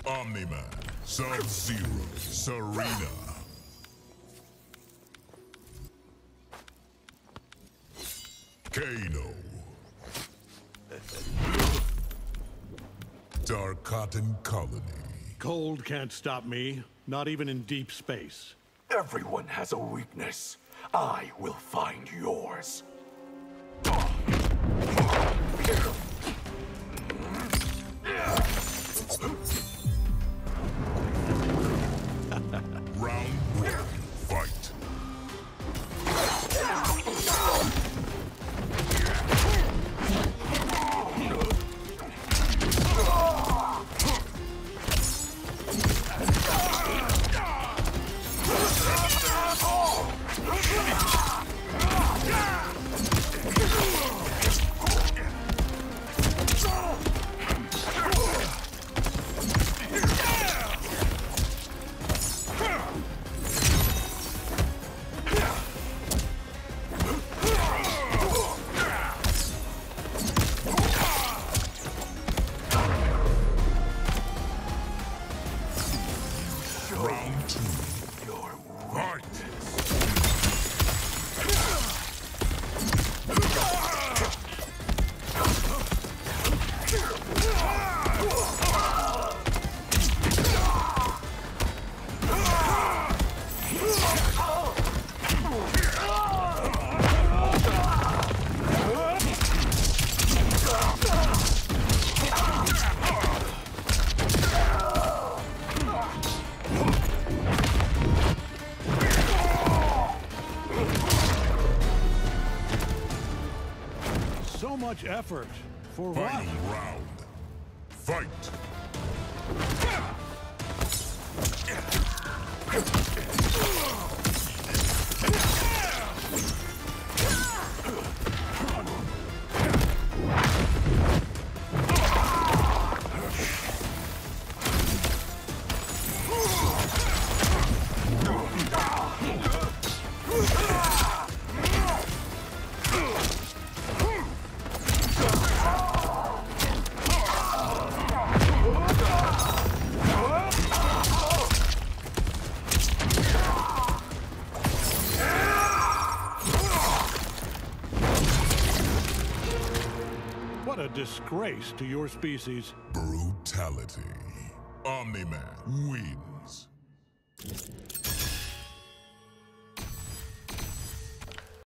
Omniman, Sub-Zero, Serena. Kano. Dark Cotton Colony. Cold can't stop me, not even in deep space. Everyone has a weakness. I will find yours. Round one, fight. Round two, fight. So much effort. For what? Final round, fight. What a disgrace to your species. Brutality. Omni-Man wins.